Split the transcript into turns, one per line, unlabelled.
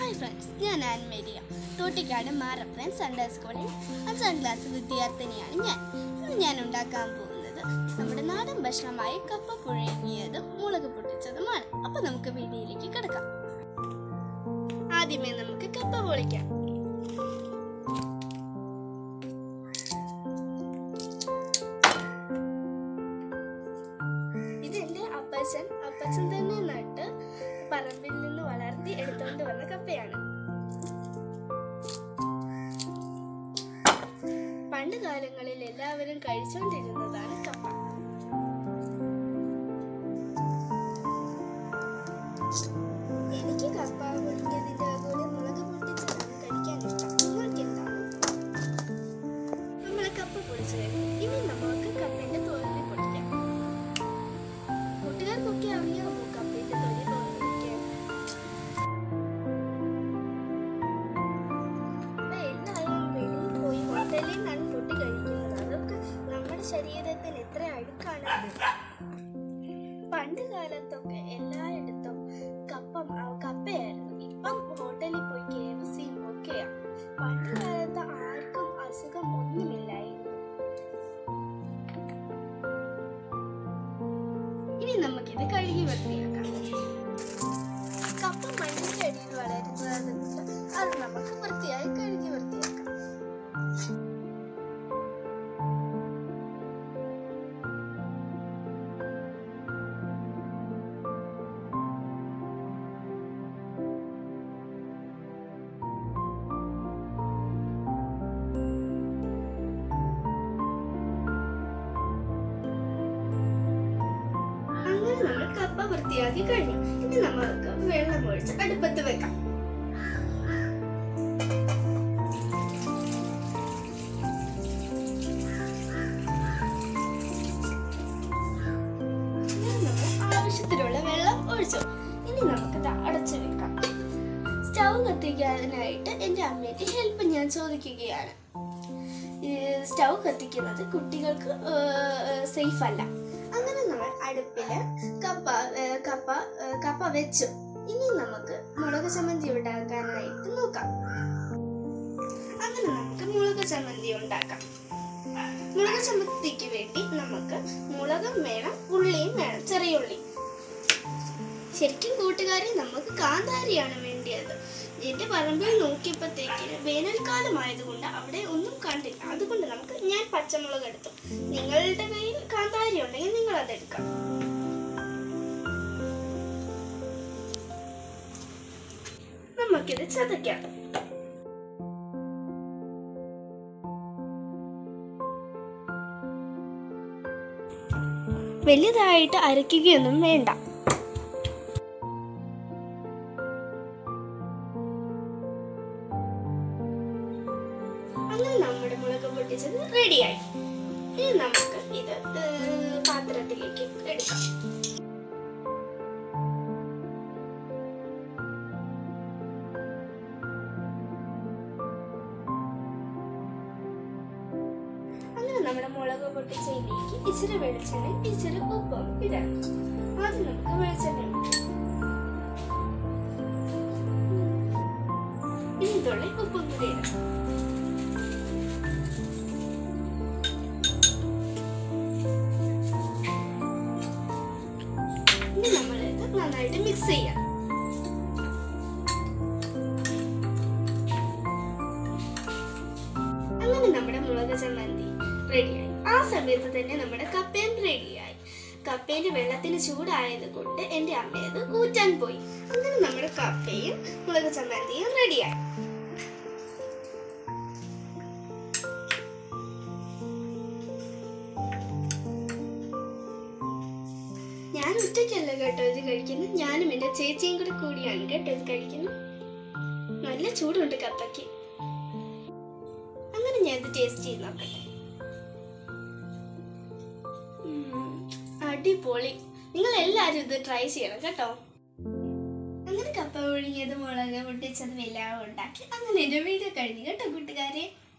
Hi friends, ഞാൻ ആൻമേരിയ. തോട്ടിക്കാട് മാറപ്പൻ Sunday സ്കൂളിൽ 5ാം class വിദ്യാർത്ഥിനിയാണ് ഞാൻ. ഇന്ന് ഞാൻ ഉണ്ടാക്കാൻ പോകുന്നത് നമ്മുടെ നാടൻ ഭക്ഷണമായ കപ്പ പുഴുങ്ങിയതും മുളക് പൊട്ടിച്ചതുമാണ്. അപ്പോൾ നമുക്ക് വീഡിയോയിലേക്ക് കിടക്കാം. ആദ്യമേ നമുക്ക് കപ്പ പൊളിക്കാം. ഇതെൻ്റെ അപ്പച്ചൻ തന്നെ നട്ട് പറമ്പിൽ നിന്ന് വളർത്തി എടുത്തുകൊണ്ട് വന്ന കപ്പയാണ്. പണ്ട് കാലങ്ങളിൽ എല്ലാവരും കഴിച്ചുകൊണ്ടിരുന്നതാണ് കപ്പ. എനിക്ക് കപ്പ പൊളിഞ്ഞതിൻ്റെ കൂടെ മുളക് പൊട്ടിച്ചതാണ് കഴിക്കാൻ ഇഷ്ടം. നിങ്ങൾക്ക് എന്താണ്? നമ്മൾ കപ്പ പൊളിച്ചു കഴിഞ്ഞു. ഇനി നമുക്ക് കപ്പേൻ്റെ തോലിനെ പൊട്ടിക്കാം. കൂട്ടുകാർക്കൊക്കെ അറിയാമോ കപ്പേൻ്റെ തൊലി പൊളിക്കാൻ? എല്ലാവരും വെളിയിൽ പോയി ഹോട്ടലിൽ നിന്നാണ് ഫുഡ് കഴിക്കുന്നത്. അതൊക്കെ നമ്മുടെ ശരീരത്തിന് എത്ര അടുക്കാണ്. പണ്ട് കാലത്തൊക്കെ എല്ലായിടത്തും കപ്പയായിരുന്നു. ഇപ്പം ഹോട്ടലിൽ പോയി KFCയും ഒക്കെയാണ്. പണ്ട് കാലത്ത് ആർക്കും അസുഖം ഒന്നുമില്ലായിരുന്നു. ഇനി നമുക്കിത് കഴുകി വൃത്തിയാക്കാം. കപ്പ മണ്ണിന്റെ അടിയിൽ വളരുന്നതുകൊണ്ട് അത് നമുക്ക് വൃത്തിയായി കഴുകി വൃത്തിയാക്കാം. നമ്മൾ കപ്പ വൃത്തിയാക്കി കഴിഞ്ഞു. ഇനി നമുക്ക് വെള്ളം ഒഴിച്ച് അടുപ്പത്ത് വെക്കാം. നമ്മൾ ആവശ്യത്തിനുള്ള വെള്ളം ഒഴിച്ചു. ഇനി നമുക്ക് അടച്ചു വെക്കാം. സ്റ്റൗ കത്തിക്കാനായിട്ട് എൻ്റെ അമ്മയുടെ ഹെൽപ്പ് ഞാൻ ചോദിക്കുകയാണ്. സ്റ്റൗ കത്തിക്കുന്നത് കുട്ടികൾക്ക് സേഫ് അല്ല. അങ്ങനെ നമ്മൾ അടുപ്പില് കപ്പ വെച്ചു. ഇനി നമുക്ക് മുളക് ചമ്മന്തി ഉണ്ടാക്കാനായിട്ട് നോക്കാം. അങ്ങനെ നമുക്ക് മുളക് ചമ്മന്തി ഉണ്ടാക്കാം. മുളക് ചമ്മന്തിക്ക് വേണ്ടി നമുക്ക് മുളകും വേണം, ഉള്ളിയും വേണം, ചെറിയ ഉള്ളി. ശരിക്കും കൂട്ടുകാരെ, നമുക്ക് കാന്താരിയാണ് വേണ്ടിയത്. എന്റെ പറമ്പിൽ നോക്കിയപ്പോഴത്തേക്കിന് വേനൽക്കാലമായതുകൊണ്ട് അവിടെ ഒന്നും കണ്ടില്ല. അതുകൊണ്ട് ഞാൻ പച്ചമുളക് എടുത്തു. നിങ്ങളുടെ കയ്യിൽ കാന്താരി ഉണ്ടെങ്കിൽ നിങ്ങൾ അതെടുക്കാം. നമുക്കിത് ചതയ്ക്കാം. വലുതായിട്ട് അരയ്ക്കുകയൊന്നും വേണ്ട. അങ്ങനെ നമ്മുടെ മുളക് പൊട്ടിച്ചത് റെഡിയായി. ഇനി നമുക്ക് ഇത് പാത്രത്തിലേക്ക് എടുക്കാം. അങ്ങനെ നമ്മുടെ മുളക് പൊട്ടിച്ചതിലേക്ക് ഇച്ചിരി വെളിച്ചെണ്ണ, ഇച്ചിരി ഉപ്പും ഇടണം. ആദ്യം നമുക്ക് വെളിച്ചെണ്ണ ഇനി തുള്ളി ഉപ്പും കൂടി ഇടണം. ഇനി നമ്മളിത് നന്നായിട്ട് മിക്സ് ചെയ്യാം. അങ്ങനെ നമ്മുടെ മുളക് ചമ്മന്തി റെഡിയായി. ആ സമയത്ത് തന്നെ നമ്മുടെ കപ്പയും റെഡിയായി. കപ്പേന്റെ വെള്ളത്തിന് ചൂടായത് കൊണ്ട് എൻ്റെ അമ്മ അത് ഊറ്റാൻ പോയി. അങ്ങനെ നമ്മുടെ കപ്പയും മുളക് ചമ്മന്തിയും റെഡിയായി. ഞാൻ ഒറ്റയ്ക്കല്ല കേട്ടോ ഇത് കഴിക്കുന്നത്. ഞാനും എൻ്റെ ചേച്ചിയും കൂടിയാണ് കേട്ടോ ഇത് കഴിക്കുന്നത്. നല്ല ചൂടുണ്ട് കപ്പയ്ക്ക്. അങ്ങനെ ഞാൻ ഇത് ടേസ്റ്റ് ചെയ്ത് നോക്കട്ടെ. അടിപൊളി. നിങ്ങൾ എല്ലാവരും ഇത് ട്രൈ ചെയ്യണം കേട്ടോ. അങ്ങനെ കപ്പ പുഴുങ്ങിയത്, മുളക് പൊട്ടിച്ചതും എല്ലാം ഉണ്ടാക്കി അങ്ങനെ എൻ്റെ വീഡിയോ കഴിഞ്ഞു കേട്ടോ കൂട്ടുകാരെ.